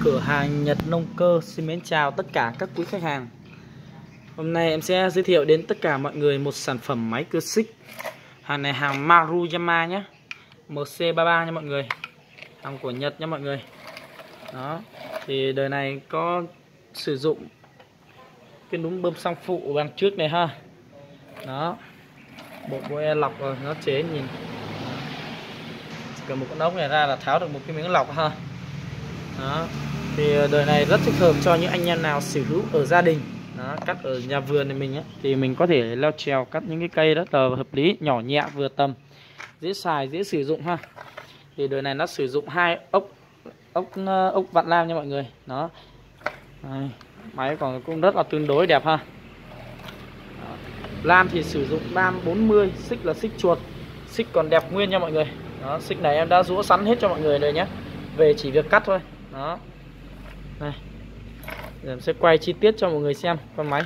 Cửa hàng Nhật Nông Cơ xin mến chào tất cả các quý khách hàng. Hôm nay em sẽ giới thiệu đến tất cả mọi người một sản phẩm máy cưa xích. Hàng này hàng Maruyama nhé, MC33 nha mọi người, hàng của Nhật nha mọi người. Đó, thì đời này có sử dụng cái núm bơm xăng phụ ở đằng trước này ha. Đó, bộ boe lọc rồi, nó chế nhìn. Chỉ cần một con ốc này ra là tháo được một cái miếng lọc ha. Đó, thì đời này rất thích hợp cho những anh em nào sở hữu ở gia đình. Đó, cắt ở nhà vườn này mình ấy, thì mình có thể leo trèo cắt những cái cây rất là hợp lý, nhỏ nhẹ vừa tầm, dễ xài, dễ sử dụng ha. Thì đời này nó sử dụng hai ốc vạn lam nha mọi người. Đó, đây, máy còn cũng rất là tương đối đẹp ha. Đó, lam thì sử dụng lam 40, xích là xích chuột, xích còn đẹp nguyên nha mọi người. Đó, xích này em đã rũa sẵn hết cho mọi người rồi nhé, về chỉ việc cắt thôi. Đó, này, em sẽ quay chi tiết cho mọi người xem con máy.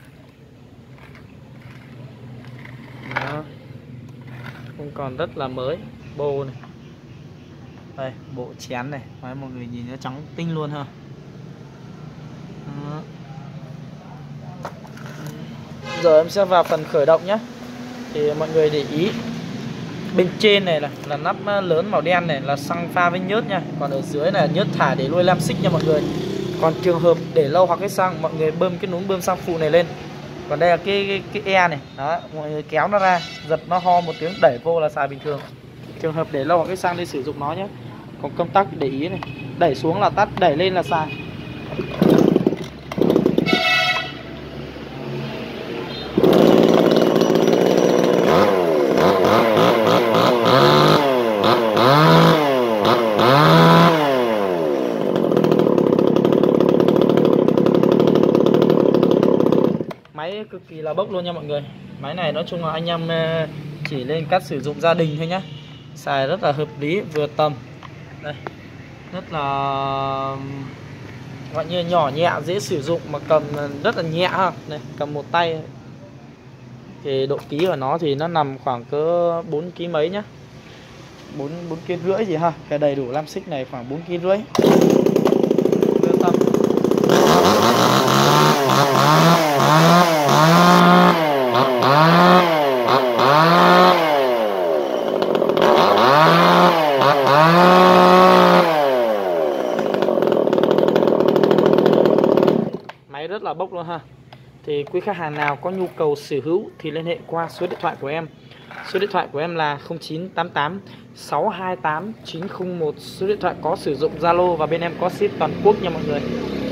Đó, cũng còn rất là mới, bô này, đây bộ chén này, đấy, mọi người nhìn nó trắng tinh luôn ha. Đó. Giờ em sẽ vào phần khởi động nhé. Thì mọi người để ý, bên trên này là nắp lớn màu đen này là xăng pha với nhớt nha, còn ở dưới là nhớt thải để nuôi lam xích nha mọi người. Còn trường hợp để lâu hoặc cái xăng, mọi người bơm cái núm bơm xăng phụ này lên. Còn đây là cái e này, đó, mọi người kéo nó ra, giật nó ho một tiếng đẩy vô là xài bình thường. Trường hợp để lâu hoặc cái xăng đi sử dụng nó nhé. Còn công tắc để ý này, đẩy xuống là tắt, đẩy lên là xài. Máy cực kỳ là bốc luôn nha mọi người. Máy này nói chung là anh em chỉ lên cắt sử dụng gia đình thôi nhá, xài rất là hợp lý, vừa tầm. Đây, rất là gọi như nhỏ nhẹ, dễ sử dụng mà cầm rất là nhẹ ha. Này, cầm một tay. Thì độ ký của nó thì nó nằm khoảng cỡ 4 kg mấy nhá, 4 kg rưỡi gì ha. Cái đầy đủ lam xích này khoảng 4 kg rưỡi. Vừa tầm. Máy rất là bốc luôn ha. Thì quý khách hàng nào có nhu cầu sở hữu thì liên hệ qua số điện thoại của em. Số điện thoại của em là 0988 628 901. Số điện thoại có sử dụng Zalo và bên em có ship toàn quốc nha mọi người.